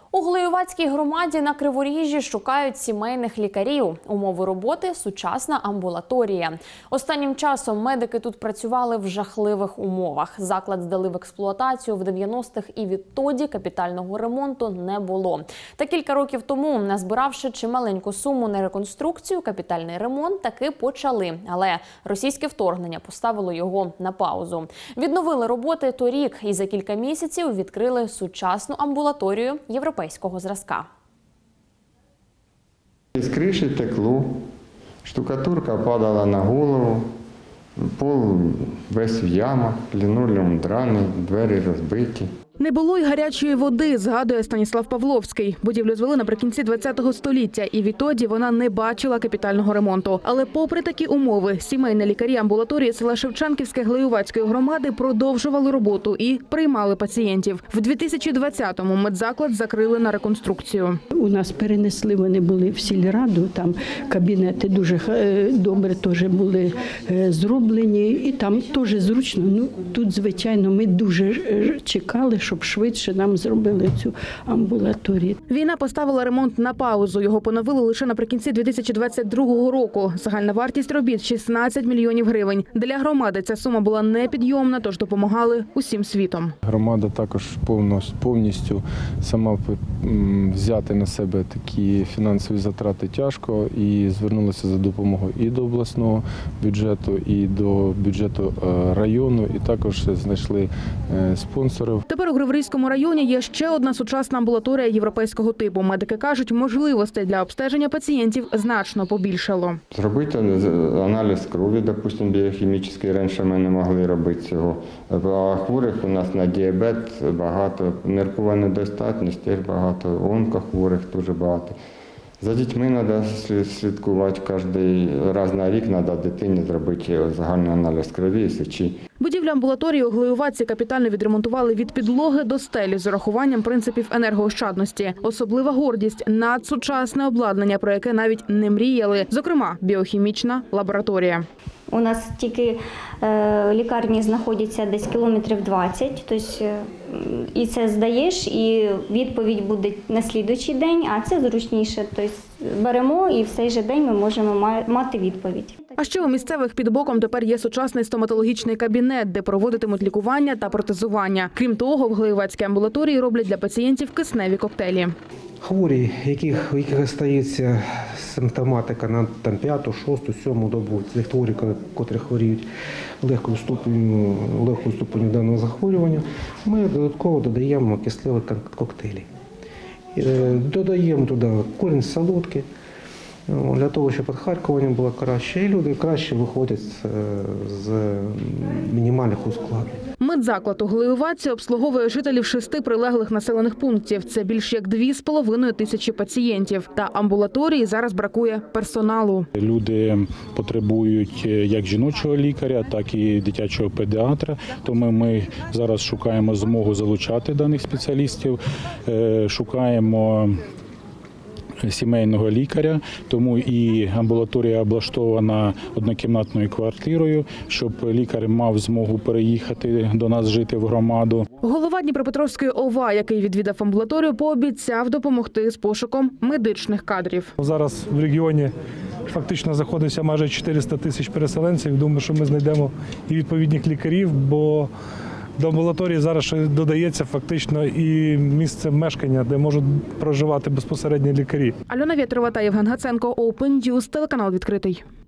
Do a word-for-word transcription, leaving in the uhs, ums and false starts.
У Глоєвацькій громаді на Криворіжжі шукають сімейних лікарів. Умови роботи – сучасна амбулаторія. Останнім часом медики тут працювали в жахливих умовах. Заклад здали в експлуатацію в дев'яностих і відтоді капітального ремонту не було. Та кілька років тому, назбиравши чималеньку суму на реконструкцію, капітальний ремонт таки почали. Але російське вторгнення поставило його на паузу. Відновили роботи торік і за кілька місяців відкрили сучасну амбулаторію європейського зразка. З криші текло, штукатурка падала на голову, пол весь в ямах, лінолеум драний, двері розбиті. Не було й гарячої води, згадує Станіслав Павловський. Будівлю звели наприкінці ХХ століття, і відтоді вона не бачила капітального ремонту. Але попри такі умови, сімейні лікарі амбулаторії села Шевченківське Глоєвацької громади продовжували роботу і приймали пацієнтів. В дві тисячі двадцятому медзаклад закрили на реконструкцію. У нас перенесли, вони були в сільраду, там кабінети дуже добре теж були зроблені, і там теж зручно. Ну, тут, звичайно, ми дуже чекали, щоб швидше нам зробили цю амбулаторію. Війна поставила ремонт на паузу. Його поновили лише наприкінці дві тисячі двадцять другого року. Загальна вартість робіт – шістнадцять мільйонів гривень. Для громади ця сума була непідйомна, тож допомагали усім світом. Громада також повністю сама взяти на себе такі фінансові затрати тяжко і звернулася за допомогою і до обласного бюджету, і до бюджету району, і також знайшли спонсорів. Тепер у Криворізькому районі є ще одна сучасна амбулаторія європейського типу. Медики кажуть, можливостей для обстеження пацієнтів значно побільшало. Зробити аналіз крові, допустимо, біохімічний, раніше ми не могли робити цього. А хворих у нас на діабет багато, ниркова недостатність теж багато, онкохворих дуже багато. За дітьми треба слідкувати, кожен раз на рік треба дитині зробити загальний аналіз крові і сечі. Будівлю амбулаторії у Глоєваці капітально відремонтували від підлоги до стелі з урахуванням принципів енергоощадності. Особлива гордість – надсучасне обладнання, про яке навіть не мріяли. Зокрема, біохімічна лабораторія. У нас тільки е, лікарні знаходяться десь кілометрів двадцять, тобто, і це здаєш, і відповідь буде на слідуючий день, а це зручніше. Тобто беремо і в цей же день ми можемо мати відповідь. А ще у місцевих під боком тепер є сучасний стоматологічний кабінет, де проводитимуть лікування та протезування. Крім того, в Глоєвацькій амбулаторії роблять для пацієнтів кисневі коктейлі. Хворі, яких, у яких стається симптоматика на там, п'яту, шосту, сьому добу, це хворі, котрі хворіють легкою ступеню, легкою ступеню даного захворювання, ми додатково додаємо кисневі коктейлі. Додаємо туди корінь солодки, для того, щоб відхаркування було краще, і люди краще виходять з мінімальних ускладнень. Медзаклад у Глоєваці обслуговує жителів шести прилеглих населених пунктів. Це більш як дві з половиною тисячі пацієнтів. Та амбулаторії зараз бракує персоналу. Люди потребують як жіночого лікаря, так і дитячого педіатра. Тому ми зараз шукаємо змогу залучати даних спеціалістів, шукаємо сімейного лікаря, тому і амбулаторія облаштована однокімнатною квартирою, щоб лікар мав змогу переїхати до нас жити в громаду. Голова Дніпропетровської ОВА, який відвідав амбулаторію, пообіцяв допомогти з пошуком медичних кадрів. Зараз в регіоні фактично знаходиться майже чотириста тисяч переселенців. Думаю, що ми знайдемо і відповідних лікарів, бо до амбулаторії зараз ще додається фактично і місце мешкання, де можуть проживати безпосередньо лікарі. Альона Вєтрова та Євген Гаценко, Open News, телеканал відкритий.